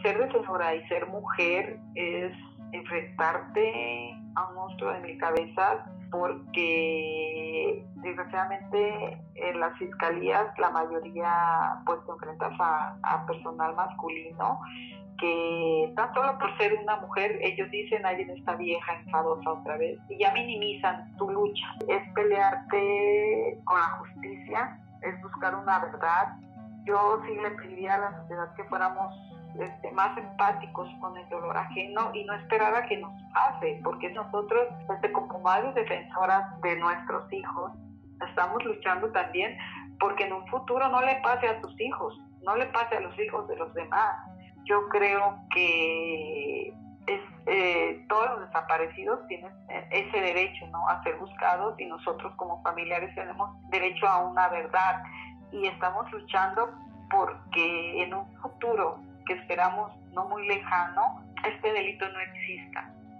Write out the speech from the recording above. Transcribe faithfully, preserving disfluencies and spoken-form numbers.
ser defensora y ser mujer es enfrentarte a un monstruo de mil cabezas, porque desgraciadamente en las fiscalías la mayoría pues te enfrentas a, a personal masculino que tan solo por ser una mujer ellos dicen ahí viene esta vieja enfadosa otra vez y ya minimizan tu lucha. Es pelearte con la justicia, es buscar una verdad. Yo sí le pediría a la sociedad que fuéramos Este, más empáticos con el dolor ajeno y no esperar a que nos pase, porque nosotros, desde como madres defensoras de nuestros hijos, estamos luchando también porque en un futuro no le pase a tus hijos, no le pase a los hijos de los demás. Yo creo que es, eh, todos los desaparecidos tienen ese derecho, ¿no?, a ser buscados, y nosotros como familiares tenemos derecho a una verdad, y estamos luchando porque en un futuro que esperamos no muy lejano, este delito no exista.